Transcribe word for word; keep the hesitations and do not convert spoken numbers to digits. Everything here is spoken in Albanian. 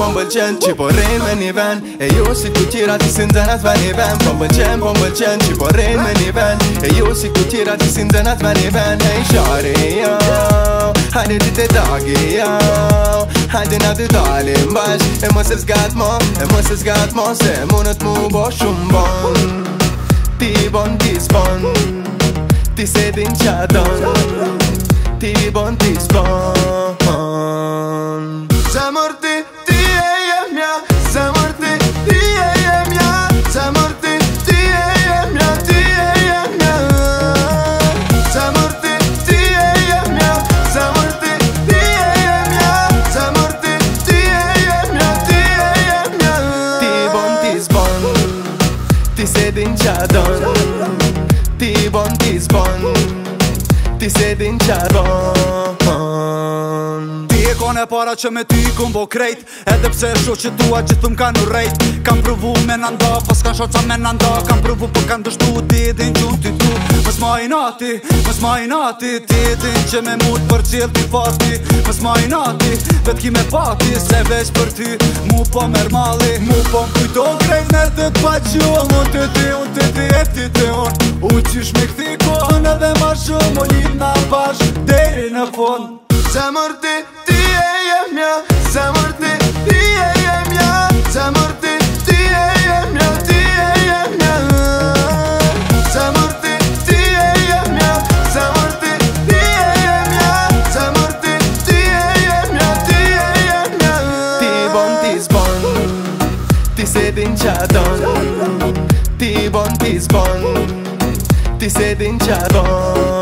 pëlqen që po rrin me një ven E ju si ku tjera ti si nxenat me një ven Po pëlqen, po pëlqen që po rrin me një ven E ju si ku tjera ti si nxenat me një ven Hej shari jo, hajde ti te dagi jo Hajde na dy dalim bash E mos e zgat mo, e mos e zgat mo Se munët mu bo shumë bon Ti bon, ti s'bon Ti se din qa don Ti bon, ti s'bon Zemër ti, ti e jemja Zemër ti, ti e jemja Zemër ti, ti e jemja Ti e jemja Zemër ti, ti e jemja Zemër ti, ti e jemja Zemër ti, ti e jemja Ti e jemja Ti bon, ti s'bon Ti se din qa don Ti bon, ti s'bon Ti se din qa don Ti e kone para që me ty kun bo krejt Edhe pse sho që tua gjithu m'ka në rejt Kam provu me nanda, pas kan shoca me nanda Kam provu për kan dështu, ti e din që ty tu Mës ma i nati, mës ma i nati Ti e din që me mut për qil t'i fati Mës ma i nati, vet ki me pati Se veç për ty, mu po mer mali Mu po m'kujto krejt nër të t'pa gjull Unë të ti, unë të ti, e ti të unë U qysh me këthi kohën edhe ma shumë U njim na bash, deri në fund Zemër ti, ti e jemja Zemër ti, ti e jemja Zemër ti, ti e jemja Ti e jemja Zemër ti, ti e jemja Zemër ti, ti e jemja Zemër ti, ti e jemja Ti e jemja Ti bon, ti s'bon Ti se din qa don Ti bon, ti s'bon Ti se din qa don